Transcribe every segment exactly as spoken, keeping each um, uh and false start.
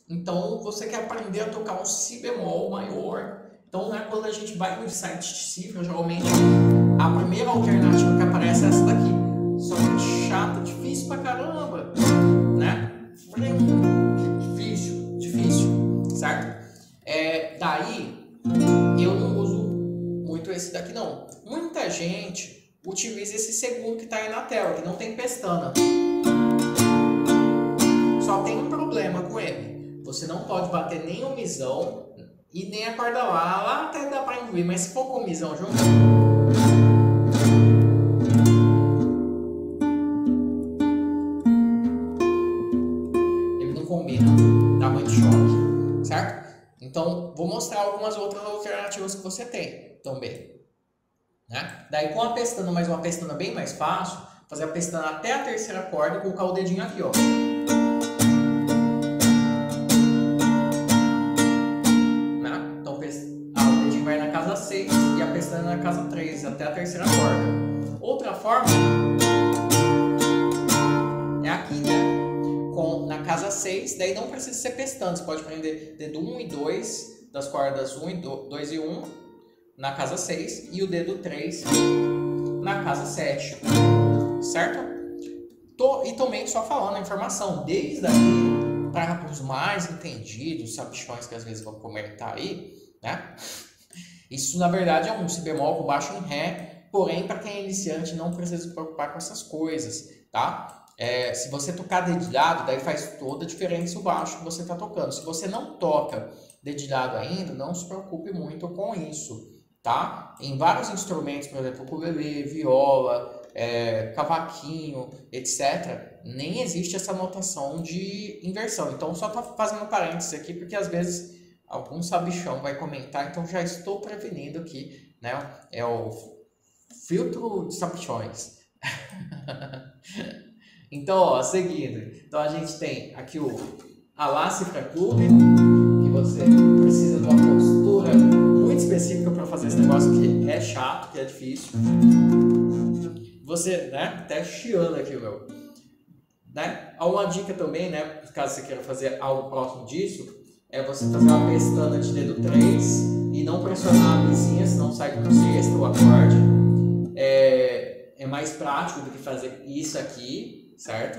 Então você quer aprender a tocar um si bemol maior. Então, né, quando a gente vai no site de cifra, geralmente a primeira alternativa que aparece é essa daqui. Só que chata, difícil pra caramba, né? Difícil, difícil, certo? É, daí eu não uso muito esse daqui não. Muita gente utiliza esse segundo que tá aí na tela, que não tem pestana. Só tem um problema com ele. Você não pode bater nem o misão e nem a corda lá. Lá até dá pra incluir, mas se for com o misão junto, ele não combina, dá muito choque, certo? Então, vou mostrar algumas outras alternativas que você tem também, né? Daí com a pestana, mas uma pestana bem mais fácil, fazer a pestana até a terceira corda e colocar o dedinho aqui, ó. Né? Então, ah, o dedinho vai na casa seis e a pestana na casa três, até a terceira corda. Outra forma é aqui, né? Com, na casa seis, daí não precisa ser pestana, você pode prender dedo um e dois das cordas um e dois e um na casa seis e o dedo três na casa sete, certo? Tô, e também só falando a informação, desde aqui para os mais entendidos, sabichões que às vezes vão comentar aí, né? Isso na verdade é um si bemol com baixo em ré, porém para quem é iniciante não precisa se preocupar com essas coisas, tá? É, se você tocar dedilhado, daí faz toda a diferença o baixo que você está tocando. Se você não toca dedilhado ainda, não se preocupe muito com isso, tá? Em vários instrumentos, por exemplo, ukulele, viola, é, cavaquinho, etcétera, nem existe essa notação de inversão. Então, só tô fazendo parênteses aqui, porque às vezes algum sabichão vai comentar, então já estou prevenindo aqui, né? É o filtro de sabichões. Então, ó, seguindo, então a gente tem aqui o Alá Cifra Club, que você precisa de uma postura muito específica para fazer esse negócio que é chato, que é difícil. Você, né, até chiando aqui, meu, né? Há uma dica também, né, caso você queira fazer algo próximo disso, é você fazer uma pestana de dedo três e não pressionar a vizinha, senão sai com sexta o acorde. É, é mais prático do que fazer isso aqui, certo?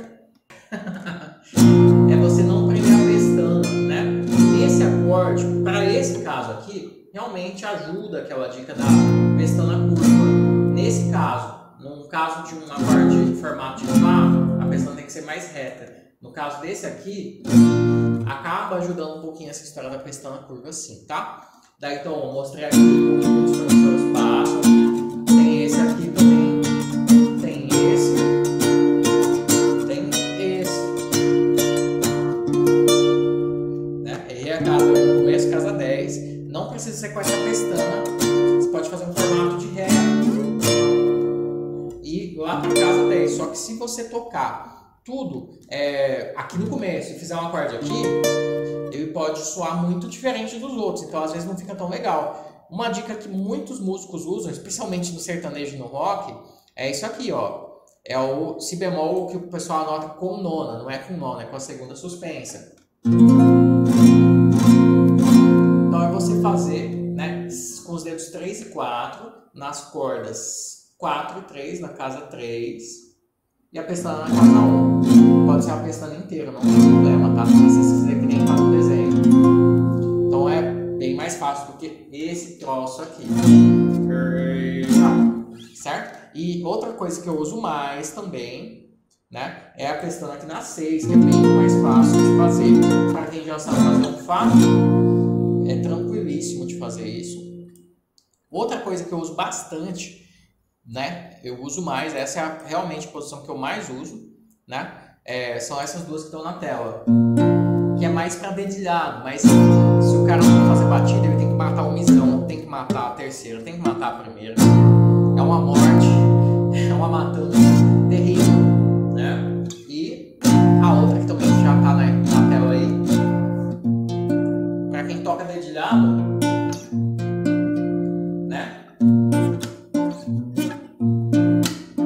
É você não prender a pestana, né? Esse acorde, para esse caso aqui, realmente ajuda aquela dica da pestana curva. Nesse caso, num caso de um acorde em formato de Fá, a pestana tem que ser mais reta. No caso desse aqui, acaba ajudando um pouquinho essa história da pestana curva assim, tá? Daí então, eu mostrei aqui um pouquinho dos professores passam. Tem esse aqui também. Tem esse. Tem esse. Né? E a casa no começo, casa dez. Não precisa ser com essa pestana. Você pode fazer um formato de Ré. E lá para casa dez. Só que se você tocar tudo é, aqui no começo e fizer um acorde aqui, ele pode soar muito diferente dos outros, então às vezes não fica tão legal. Uma dica que muitos músicos usam, especialmente no sertanejo e no rock, é isso aqui, ó. É o si bemol que o pessoal anota com nona, não é com nona, é com a segunda suspensa. Então é você fazer, né, com os dedos três e quatro nas cordas quatro e três, na casa três. E a pestana na casa um. Pode ser a pestana inteira, não tem problema, tá? Não precisa dizer que nem tá no desenho. Então é bem mais fácil do que esse troço aqui. Certo? E outra coisa que eu uso mais também, né? É a pestana aqui na seis, que é bem mais fácil de fazer. Para quem já sabe fazer um Fá, é tranquilíssimo de fazer isso. Outra coisa que eu uso bastante, né? Eu uso mais, essa é a, realmente a posição que eu mais uso, né? É, são essas duas que estão na tela, que é mais para dedilhado, mas se o cara não for fazer batida, ele tem que matar o misão, tem que matar a terceira, tem que matar a primeira. É uma morte, é uma matança terrível, né? E a outra que também já tá na, na tela aí, para quem toca dedilhado,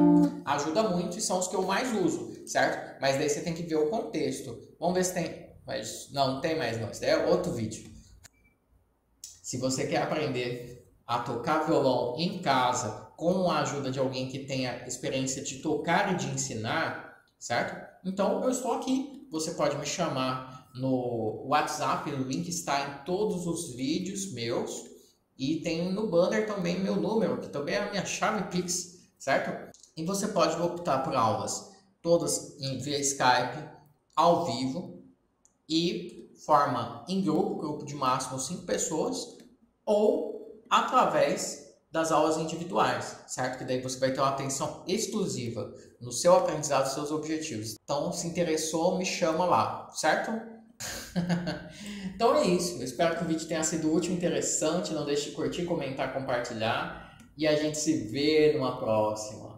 ajuda muito e são os que eu mais uso, certo? Mas daí você tem que ver o contexto. Vamos ver se tem... mas não, não tem mais não, isso daí é outro vídeo. Se você quer aprender a tocar violão em casa com a ajuda de alguém que tenha experiência de tocar e de ensinar, certo? Então eu estou aqui, você pode me chamar no WhatsApp, o link está em todos os vídeos meus e tem no banner também meu número, que também é a minha chave Pix, certo? E você pode optar por aulas todas em via Skype, ao vivo e forma em grupo, grupo de máximo cinco pessoas, ou através das aulas individuais, certo? Que daí você vai ter uma atenção exclusiva no seu aprendizado, nos seus objetivos. Então, se interessou, me chama lá, certo? Então é isso. Eu espero que o vídeo tenha sido útil, interessante. Não deixe de curtir, comentar, compartilhar. E a gente se vê numa próxima.